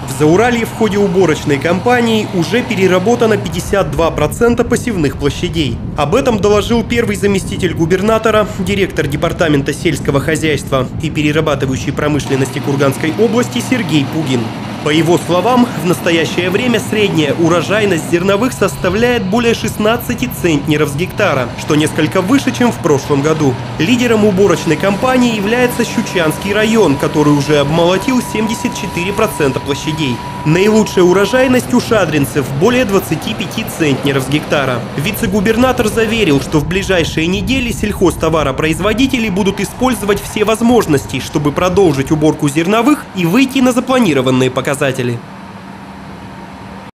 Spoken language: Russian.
В Зауралье в ходе уборочной кампании уже переработано 52% посевных площадей. Об этом доложил первый заместитель губернатора, директор департамента сельского хозяйства и перерабатывающей промышленности Курганской области Сергей Пугин. По его словам, в настоящее время средняя урожайность зерновых составляет более 16 центнеров с гектара, что несколько выше, чем в прошлом году. Лидером уборочной кампании является Щучанский район, который уже обмолотил 74% площадей. Наилучшая урожайность у шадринцев – более 25 центнеров с гектара. Вице-губернатор заверил, что в ближайшие недели сельхозтоваропроизводители будут использовать все возможности, чтобы продолжить уборку зерновых и выйти на запланированные показатели.